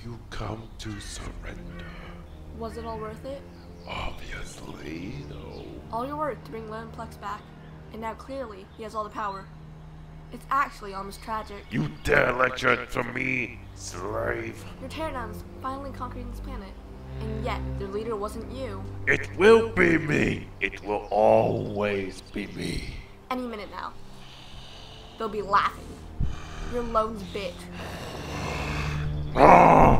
you come to surrender? Was it all worth it? Obviously, no. All your work to bring Plex back, and now clearly he has all the power. It's actually almost tragic. You dare lecture to me, slave? Your Terradons finally conquering this planet, and yet their leader wasn't you. It will be me. It will always be me. Any minute now. They'll be laughing. Your lone's bitch. Ah!